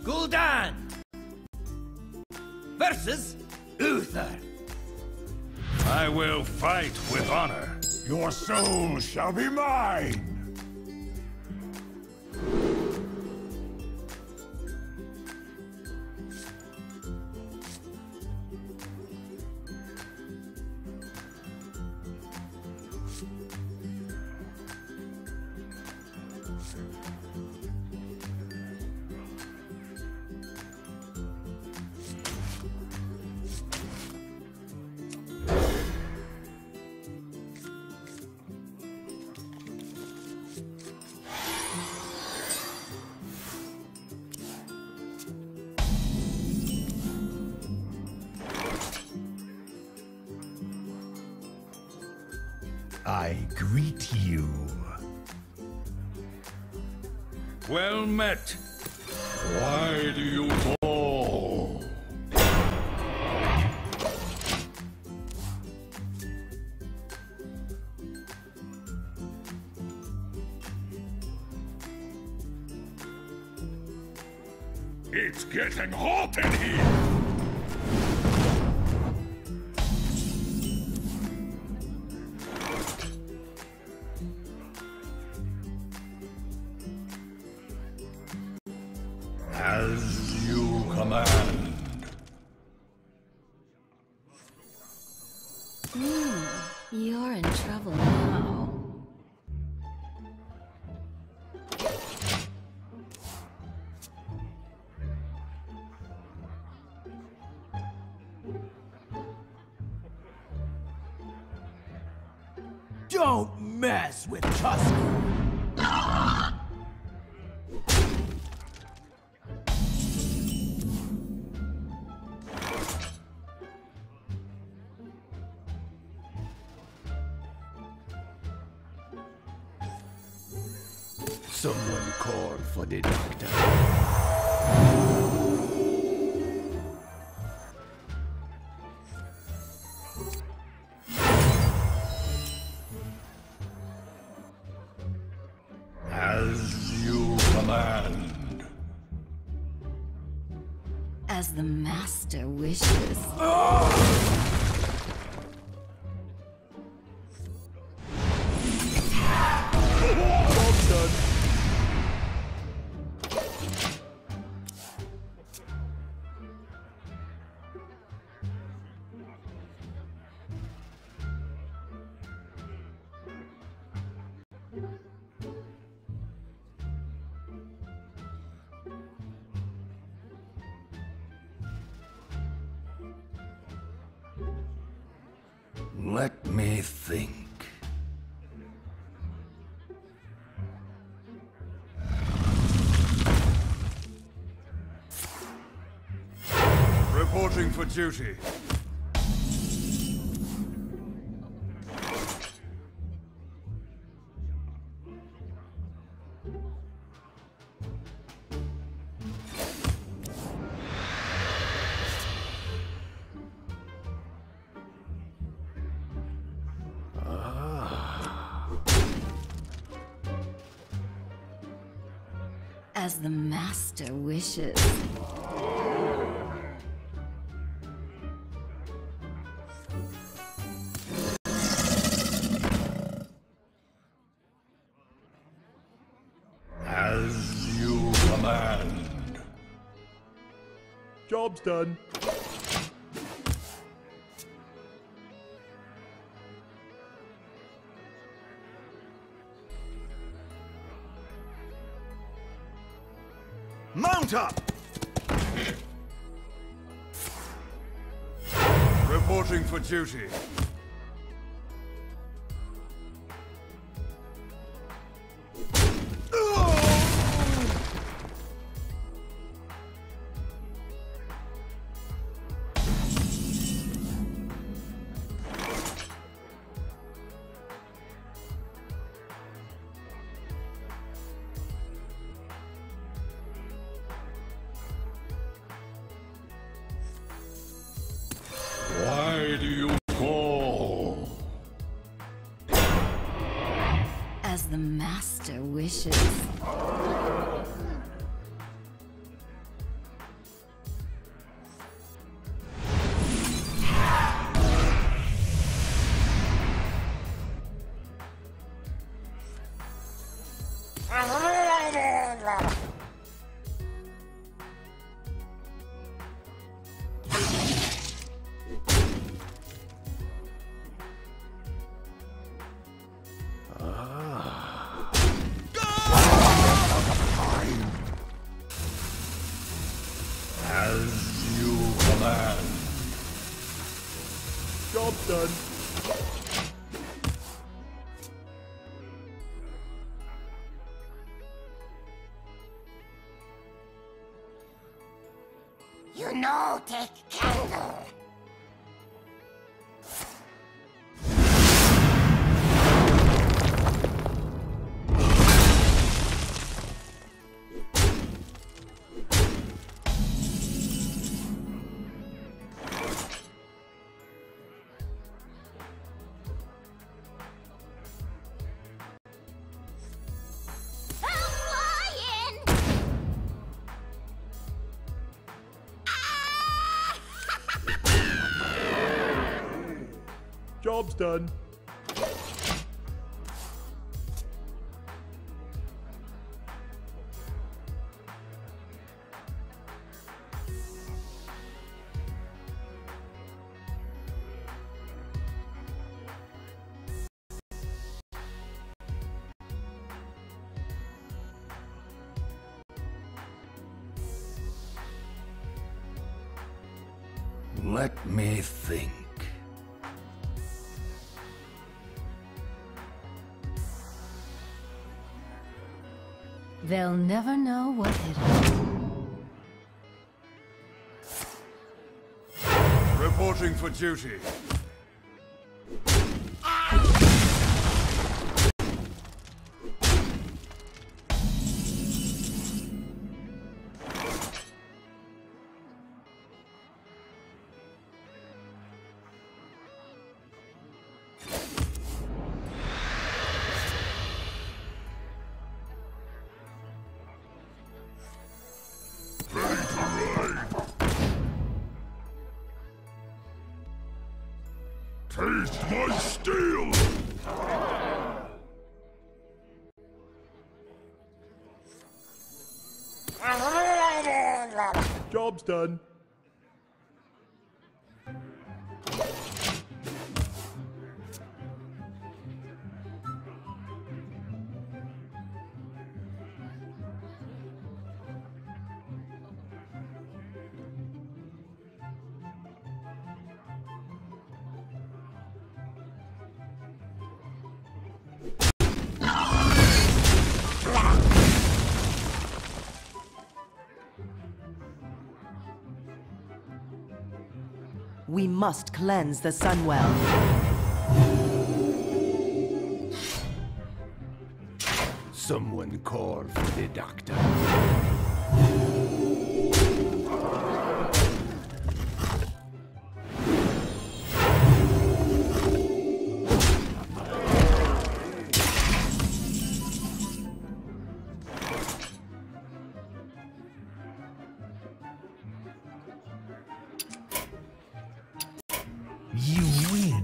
Gul'dan versus Uther. I will fight with honor. Your soul shall be mine! I greet you. Well met. Why do you fall? It's getting hot in here! As you command. You're in trouble now. Don't mess with Tusker. Someone call for the doctor. As you command. As the master wishes. Let me think. Reporting for duty. As the master wishes. As you command. Job's done. Mount up! Reporting for duty. Why do you call? As the master wishes. Job done. You know, take candle. Job's done. Let me think. They'll never know what hit them. Reporting for duty. Taste my steel! Job's done. We must cleanse the Sunwell. Someone call for the doctor. You win.